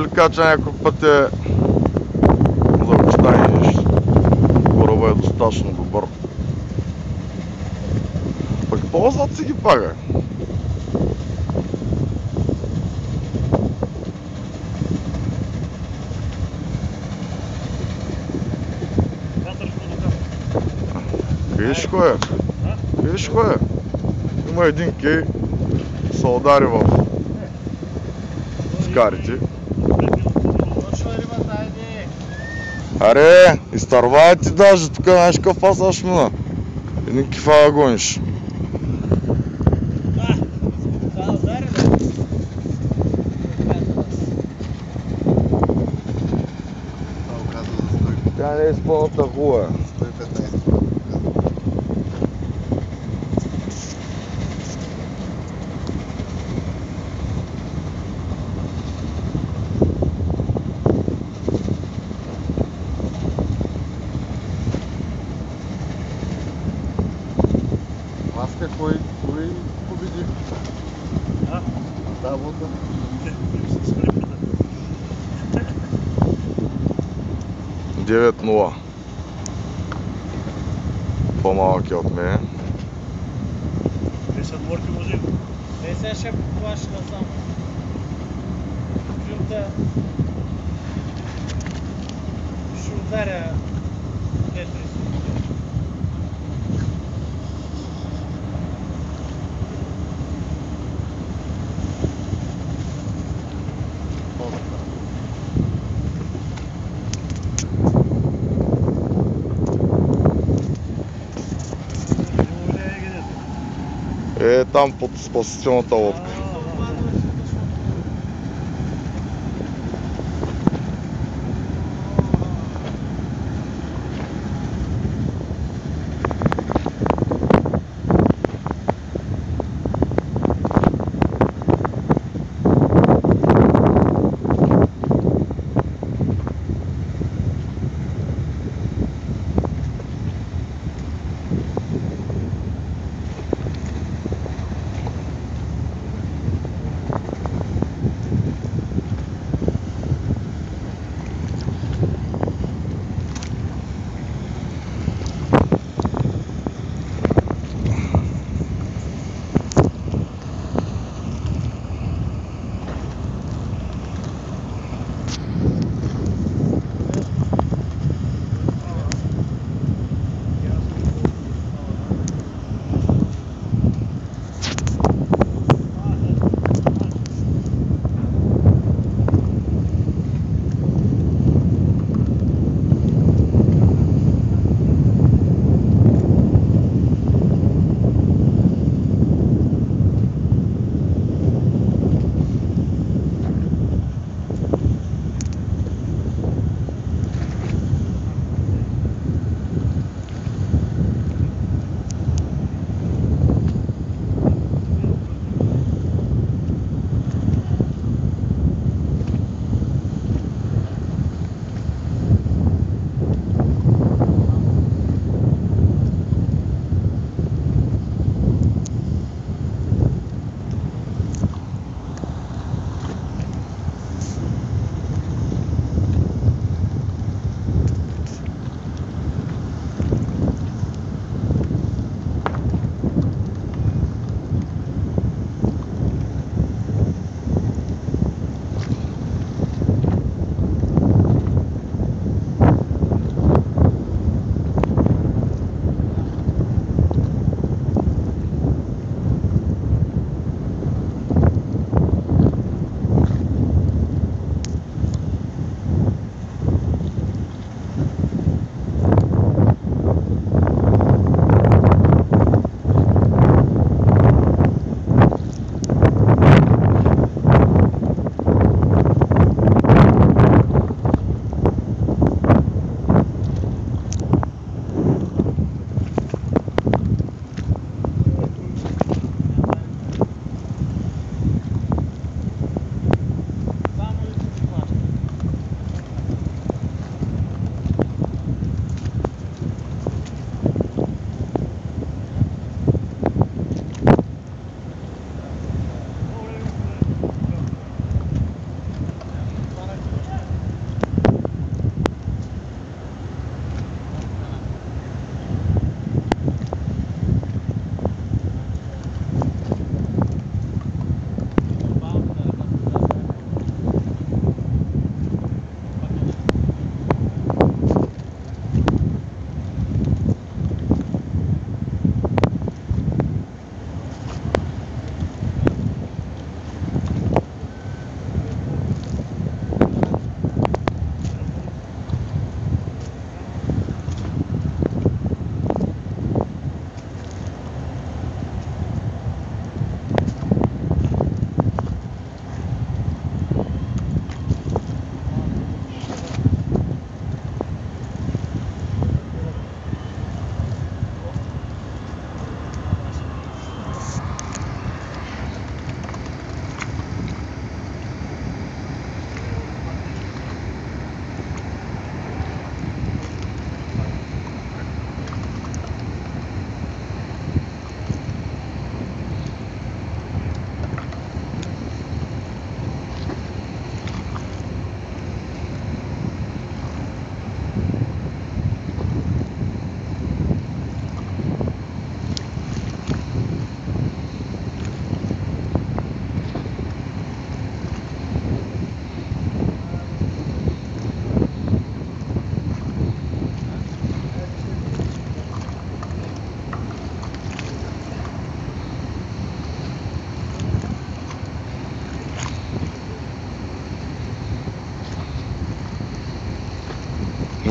ли кажа, че някой път е за обичайни кораба е достатъчно добър. Пък ползват си ги пага. Виж кой е? Виж кой е? Има един кей, се удари в скарите. Аре, изтървай ти даже, тук знаеш какъв пасаж мина. Един кефа гониш. Тя не е изпълната хула. 115. Васка, кой победи? Да, вот он. 9-0. По-малък е от мен. 10 морки може. Сега ще плаши насам. Жълта ще ударя Петри. Е, там под спасителната лодка.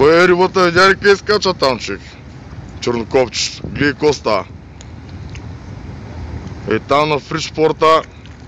рибата видя ли къде скача там, човек? Чернокопче. Гледай коста. Е там на фришпорта.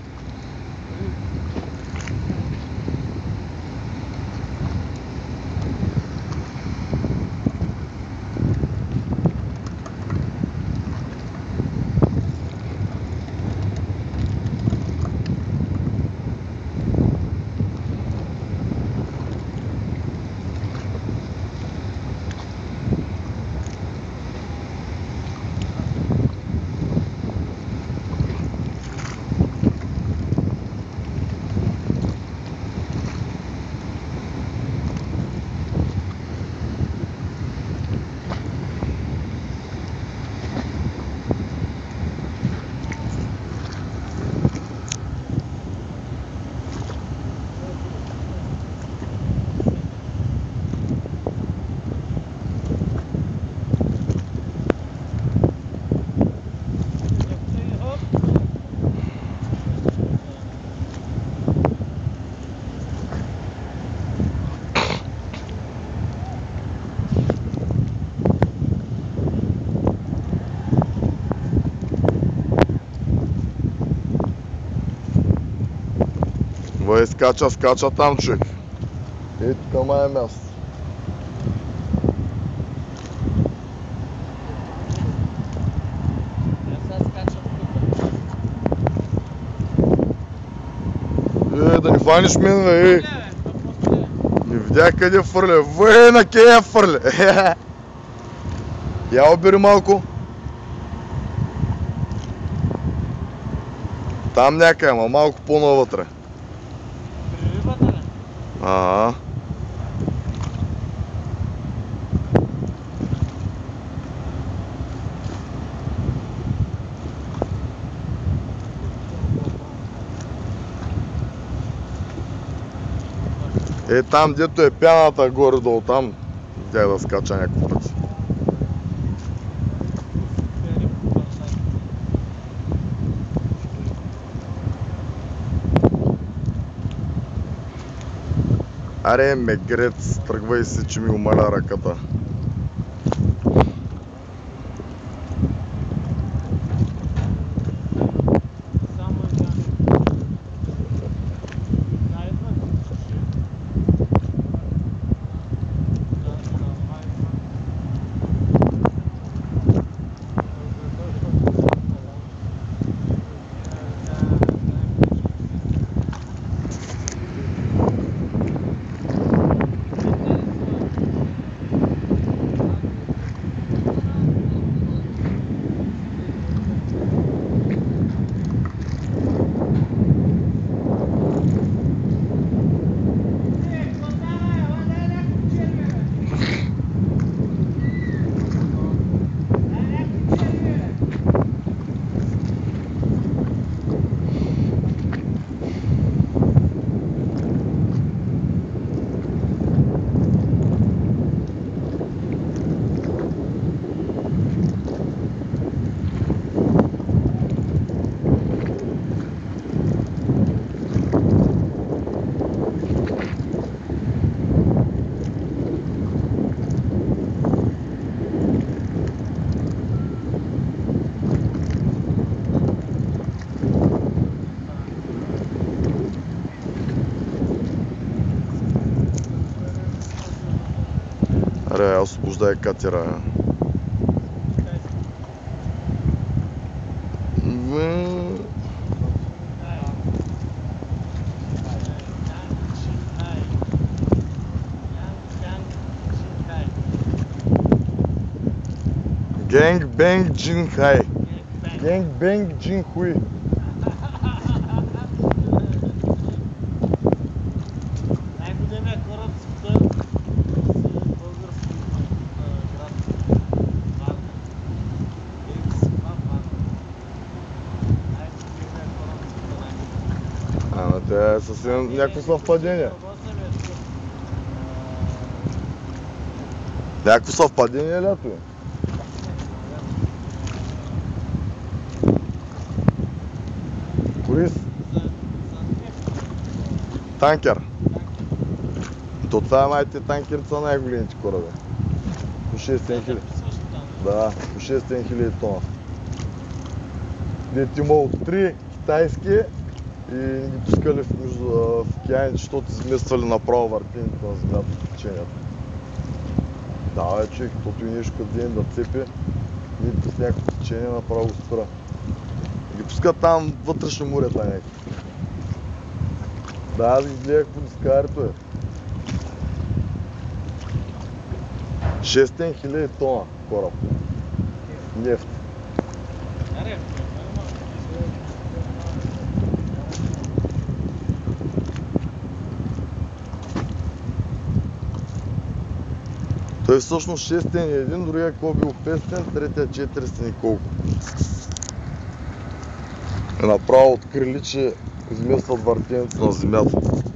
Скача там, човек. Ето към мая място. Да ни фаниш мен, бе, не видях къде фърля. На къде фърля. Я обери малко. Там някъде, ама малко по-навътре. Ага. Е там, дето е пяната горе-долу, там видях да скача някакво пъти. Аре, мегрец, тръгвай се, че ми умаля ръката. Аре, освобождай катера. Гэнг Бэнг Джин Хай. Гэнг Бэнг Джин Хуи. Най-големия кораб с български град Варна. Най-големия кораб с Ама те е съвсем някакво съвпадение. Някакво съвпадение лято е. Круиз? Танкер. То това е майте танкерите са най-големите кораби. По 600 хиляди. Да, по 600 хиляди тона. Дето имало 3 китайски и ги пускали в океаните, защото измествали направо въртените на земята в течението. Да, бе, човек, тото и нещо като ден да цепи и през някакво течение направо го спира. И ги пускат там вътрешно морета някакви. Да, аз ги гледах по дискарито е. 600 хиляди тона кораб. Нефт. Той всъщност 600 и един, другия какво бил 500, третия 400 и колко. Направо открили, че изместват въртенето на земята.